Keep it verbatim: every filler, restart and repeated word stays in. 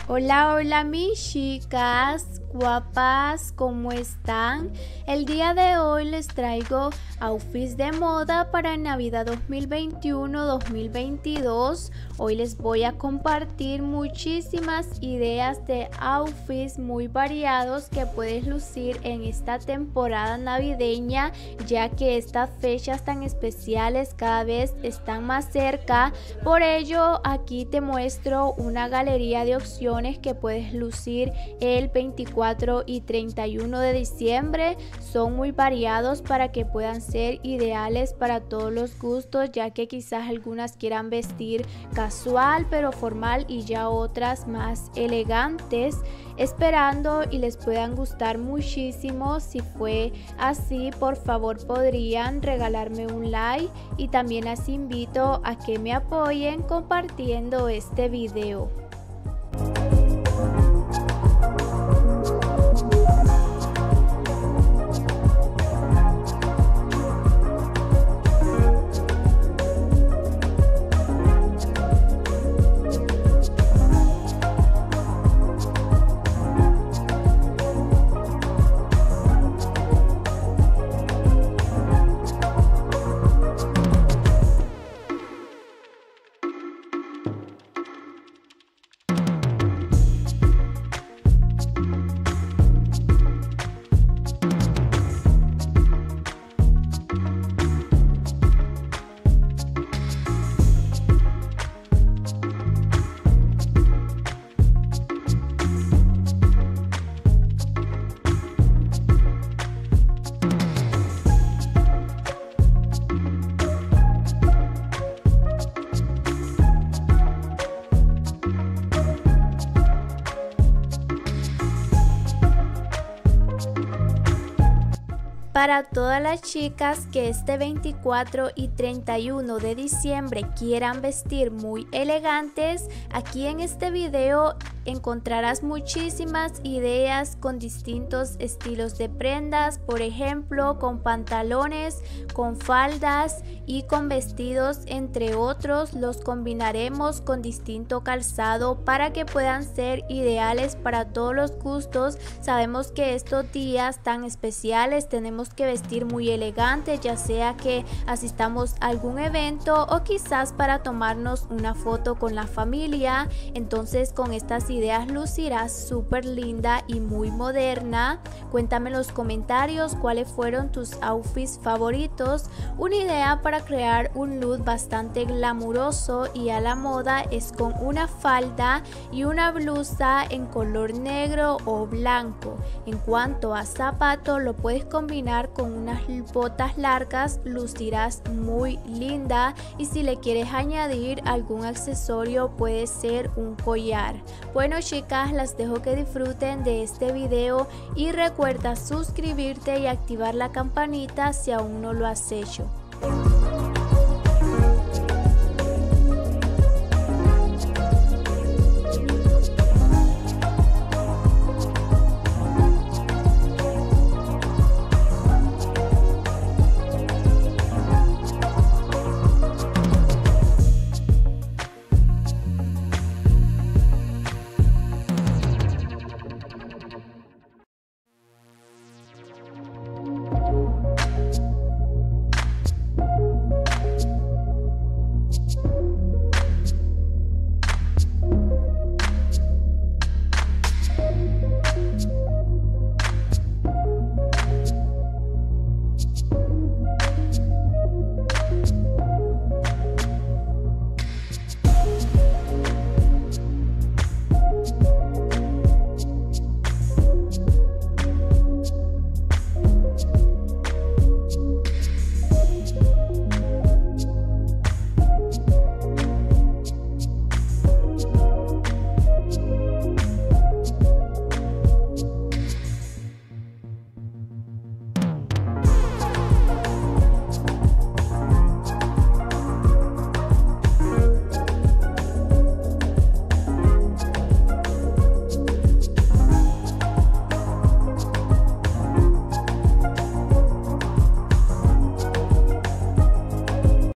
Hola, hola mis chicas guapas, ¿cómo están? El día de hoy les traigo outfits de moda para Navidad dos mil veintiuno dos mil veintidós. Hoy les voy a compartir muchísimas ideas de outfits muy variados que puedes lucir en esta temporada navideña, ya que estas fechas tan especiales cada vez están más cerca. Por ello, aquí te muestro una galería de opciones que puedes lucir el veinticuatro y treinta y uno de diciembre. Son muy variados para que puedan ser ideales para todos los gustos, ya que quizás algunas quieran vestir casual pero formal y ya otras más elegantes, esperando y les puedan gustar muchísimo. Si fue así, por favor podrían regalarme un like, y también las invito a que me apoyen compartiendo este video. Para todas las chicas que este veinticuatro y treinta y uno de diciembre quieran vestir muy elegantes, aquí en este video encontrarás muchísimas ideas con distintos estilos de prendas, por ejemplo con pantalones, con faldas y con vestidos, entre otros. Los combinaremos con distinto calzado para que puedan ser ideales para todos los gustos. Sabemos que estos días tan especiales tenemos que vestir muy elegante, ya sea que asistamos a algún evento o quizás para tomarnos una foto con la familia. Entonces con estas ideas lucirás súper linda y muy moderna. Cuéntame en los comentarios cuáles fueron tus outfits favoritos. Una idea para crear un look bastante glamuroso y a la moda es con una falda y una blusa en color negro o blanco. En cuanto a zapato, lo puedes combinar con unas botas largas, lucirás muy linda, y si le quieres añadir algún accesorio puede ser un collar. Bueno chicas, las dejo que disfruten de este video y recuerda suscribirte y activar la campanita si aún no lo has hecho.